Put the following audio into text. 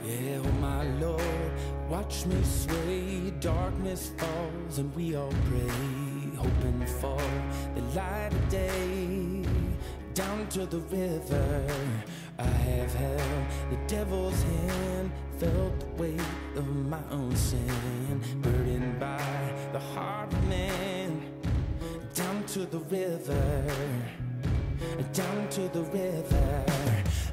Yeah, oh my Lord, watch me sway. Darkness falls and we all pray, hoping for the light of day. Down to the river I have held the devil's hand, felt the weight of my own sin, burdened by the heart of man. Down to the river, down to the river.